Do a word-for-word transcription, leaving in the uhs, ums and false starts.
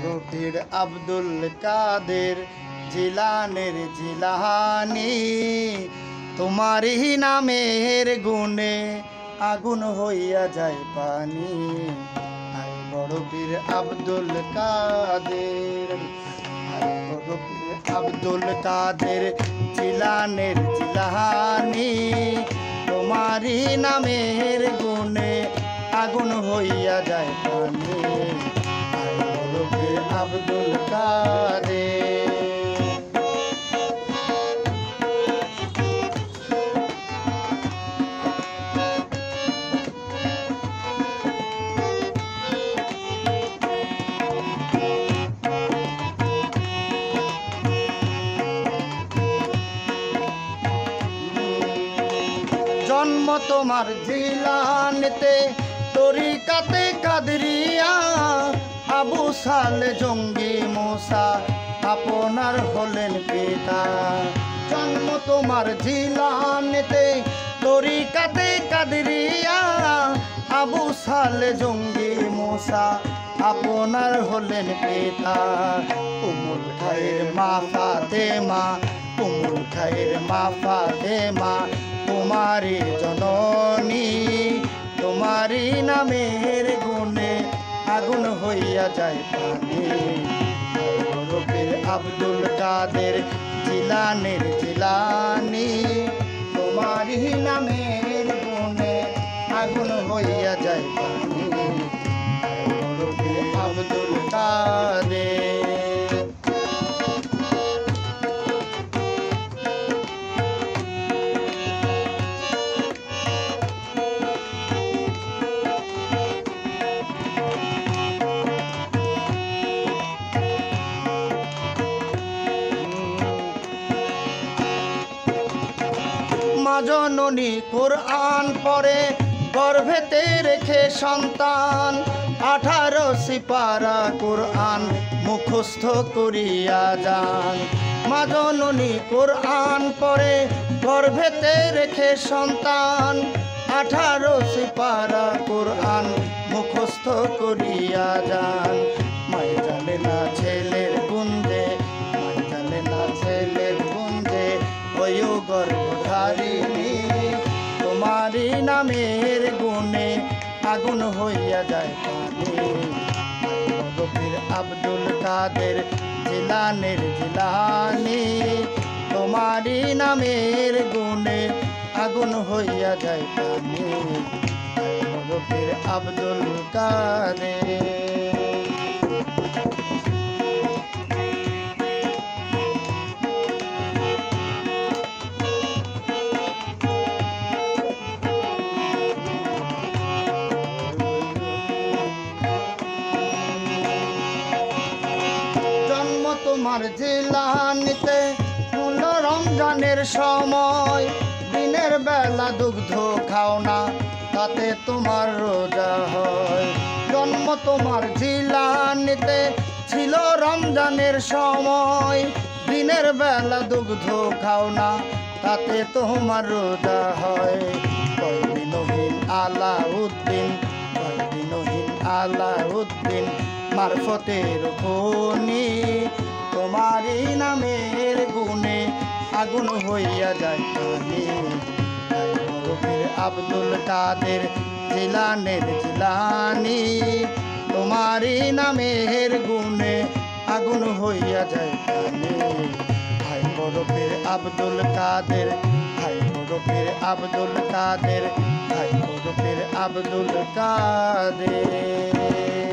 বড়পীর আব্দুল কাদের জিলানের জিলানি, তোমারই নামের গুণে আগুন হইয়া যায় পানি। আয় বড়পীর আব্দুল কাদের, আয় বড়পীর আব্দুল কাদের জিলানের জিলানি, তোমারই নামের গুণে আগুন হইয়া যায় পানি। আয় বড়পীর আব্দুল কাদের। জন্ম তোমার জিলানেতে, তরিকাতে কাদরিয়া, আবু সালে জঙ্গি মুসা আপনার হলেন পিতা। জন্ম তোমার জিলানেতে, তরিকাতে কাদরিয়া, আবু সালে জঙ্গি মুসা আপনার হলেন পিতা। উমুল খায়ের মা ফাতেমা, উমুল খায়ের মা ফাতেমা তোমারি জননী, তোমারি নামের গুণে আগুন হইয়া যায় পানি। বড়পীর আব্দুল কাদের জিলানের জিলানি, তোমারি নামের গুণে আগুন হইয়া যায় পানি। বড়পীর আব্দুল কাদের। মা জননী কোরআন পড়ে গর্ভেতে রেখে সন্তান, আঠারো সিপারা কোরআন মুখস্থ করিয়া যান। মা জননী কোরআন পড়ে গর্ভেতে রেখে সন্তান, আঠারো সিপারা কোরআন মুখস্থ করিয়া যান। মাই জানে না ছেলের গুঞ্জে, মাই জানে না ছেলের গুঞ্জে, ওয়ো গর্ভধারিণী, তোমারি নামের গুণে আগুন হইয়া যায় পানি। বড়পীর আব্দুল কাদের জিলানের জিলানি, তোমারি নামের গুণে আগুন হইয়া যায় পানি। বড়পীর আব্দুল কাদের। তোমার জিলানিতে মূল রমজানের সময়, দিনের বেলা দুগ্ধ খাও না, তাতে তোমার রোজা হয়। জন্ম তোমার জিলানিতে ছিল রমজানের সময়, দিনের বেলা দুগ্ধ খাও না, তাতে তোমার রোজা হয়। কয়দিনহীন আলাউদ্দিন, কয়দিনহীন আলাউদ্দিন মারফতের খনি, তোমারি নামের গুণে আগুন হইয়া যায় পানি। বড়পীর আব্দুল কাদের জিলানের জিলানি, তোমারি নামের গুণে আগুন হইয়া যায় পানি। ভাই বড়পীর আব্দুল কাদের, ভাই বড়পীর আব্দুল কাদের, ভাই বড়পীর আব্দুল কাদের।